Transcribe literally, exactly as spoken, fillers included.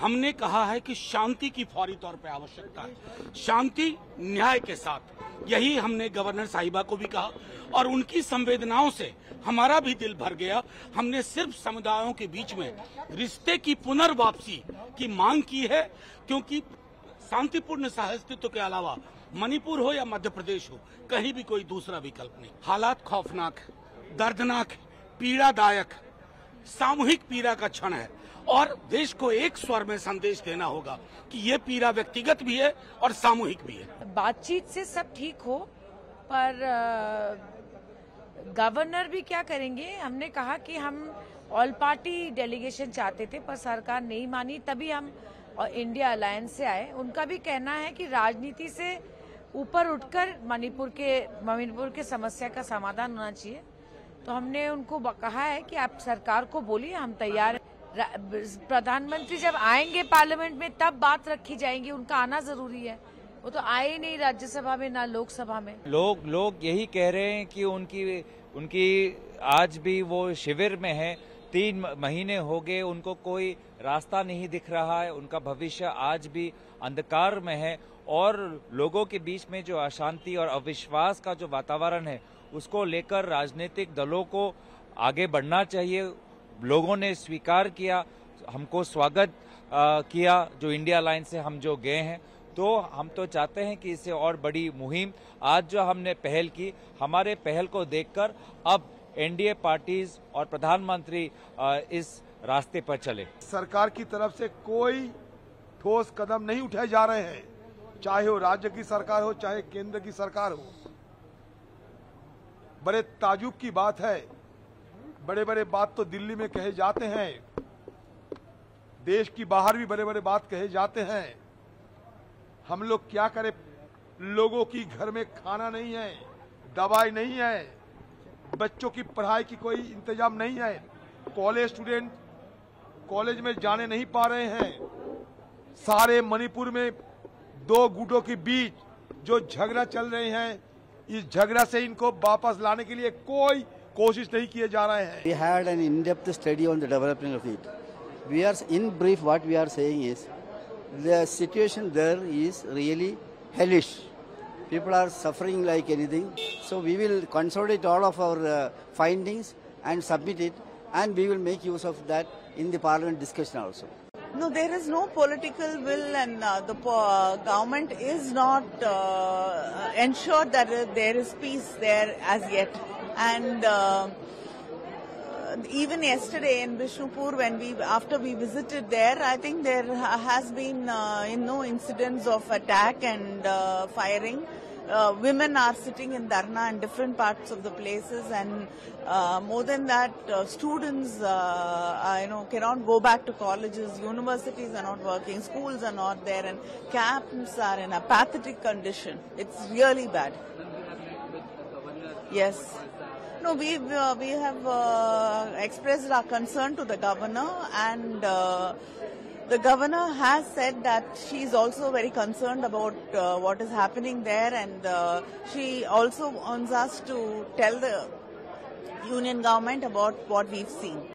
हमने कहा है कि शांति की फौरी तौर पर आवश्यकता है, शांति न्याय के साथ। यही हमने गवर्नर साहिबा को भी कहा और उनकी संवेदनाओं से हमारा भी दिल भर गया। हमने सिर्फ समुदायों के बीच में रिश्ते की पुनर्वापसी की मांग की है, क्योंकि शांतिपूर्ण सहाअस्तित्व के अलावा मणिपुर हो या मध्य प्रदेश हो, कहीं भी कोई दूसरा विकल्प नहीं। हालात खौफनाक, दर्दनाक, पीड़ादायक, सामूहिक पीड़ा का क्षण है और देश को एक स्वर में संदेश देना होगा कि ये पीड़ा व्यक्तिगत भी है और सामूहिक भी है। बातचीत से सब ठीक हो, पर गवर्नर भी क्या करेंगे। हमने कहा कि हम ऑल पार्टी डेलीगेशन चाहते थे, पर सरकार नहीं मानी, तभी हम इंडिया अलायंस से आए। उनका भी कहना है कि राजनीति से ऊपर उठकर मणिपुर के मणिपुर के समस्या का समाधान होना चाहिए। तो हमने उनको कहा है कि आप सरकार को बोलिए, हम तैयार हैं। प्रधानमंत्री जब आएंगे पार्लियामेंट में तब बात रखी जाएगी, उनका आना जरूरी है। वो तो आए ही नहीं राज्यसभा में ना लोकसभा में। लोग लोग यही कह रहे हैं कि उनकी उनकी आज भी वो शिविर में है, तीन महीने हो गए, उनको कोई रास्ता नहीं दिख रहा है, उनका भविष्य आज भी अंधकार में है और लोगों के बीच में जो अशांति और अविश्वास का जो वातावरण है उसको लेकर राजनीतिक दलों को आगे बढ़ना चाहिए। लोगों ने स्वीकार किया, हमको स्वागत आ, किया जो इंडिया अलायंस से हम जो गए हैं। तो हम तो चाहते हैं कि इससे और बड़ी मुहिम आज जो हमने पहल की, हमारे पहल को देखकर अब एनडीए पार्टीज और प्रधानमंत्री इस रास्ते पर चले। सरकार की तरफ से कोई ठोस कदम नहीं उठाए जा रहे हैं, चाहे वो राज्य की सरकार हो चाहे केंद्र की सरकार हो। बड़े ताजुब की बात है, बड़े बड़े बात तो दिल्ली में कहे जाते हैं, देश की बाहर भी बड़े बड़े बात कहे जाते हैं। हम लोग क्या करें, लोगों की घर में खाना नहीं है, दवाई नहीं है, बच्चों की पढ़ाई की कोई इंतजाम नहीं है, कॉलेज स्टूडेंट कॉलेज में जाने नहीं पा रहे हैं। सारे मणिपुर में दो गुटों के बीच जो झगड़ा चल रहे हैं, इस झगड़ा से इनको वापस लाने के लिए कोई कोशिश नहीं किए जा रहे हैं। We had an in-depth study on the development of it. We are in brief. What we are saying is, the situation there is really hellish. People are suffering like anything. So we will consolidate all of our uh, findings and submit it, and we will make use of that in the parliament discussion also. No, there is no political will, and uh, the uh, government is not uh, ensured that uh, there is peace there as yet. And uh, even yesterday in Bishnupur, when we after we visited there, I think there has been uh, you know incidents of attack and uh, firing. Uh, women are sitting in dharna in different parts of the places, and uh, more than that, uh, students uh, uh, you know cannot go back to colleges. Universities are not working, schools are not there, and camps are in a pathetic condition. It's really bad. Yes. No, we uh, we have uh, expressed our concern to the governor, and uh, the governor has said that she is also very concerned about uh, what is happening there, and uh, she also wants us to tell the union government about what we've seen.